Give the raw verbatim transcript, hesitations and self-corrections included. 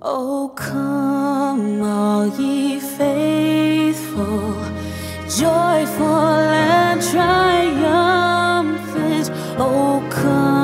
Oh, come, all ye faithful, joyful and triumphant. Oh, come.